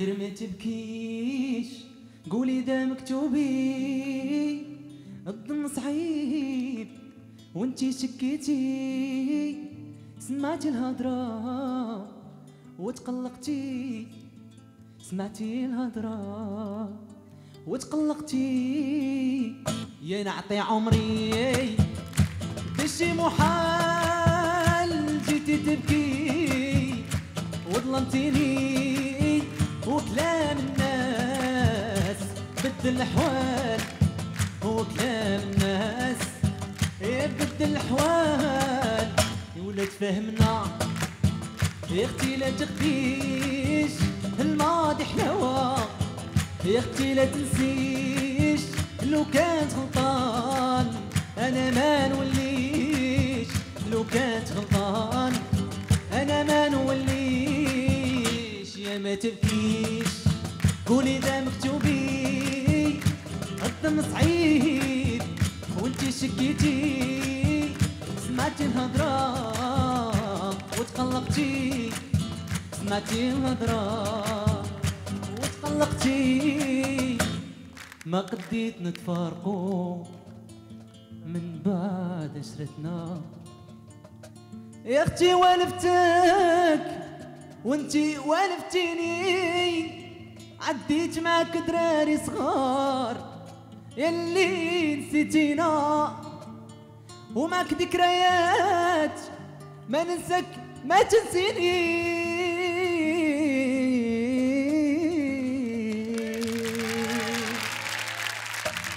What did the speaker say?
غير ما تبكيش قولي دا مكتوبي الظن صعيب وانتي شكيتي سمعتي الهضرة وتقلقتي سمعتي الهضرة وتقلقتي يا نعطي عمري بشي محال جيتي تبكي وظلمتيني وكلام الناس بدل الأحوال وكلام الناس يبدل الأحوال يا ولاد فهمنا يا اختي لا تخفيش الماضي حلاوة يا اختي لا تنسيش لو كانت غلطان انا ما نوليش لو كانت غلطان انا ما نوليش يا ما تبكيش قولي دا مكتوبي الدم صعيب وانتي شكيتي سمعتي الهضرة وتقلقتي سمعتي الهضرة وتقلقتي ما قديت نتفارقو من بعد عشرتنا يا اختي والفتك وانتي والفتيني عديت معاك دراري صغار يلي نسيتينا وماك ذكريات ما ننساك ما تنسيني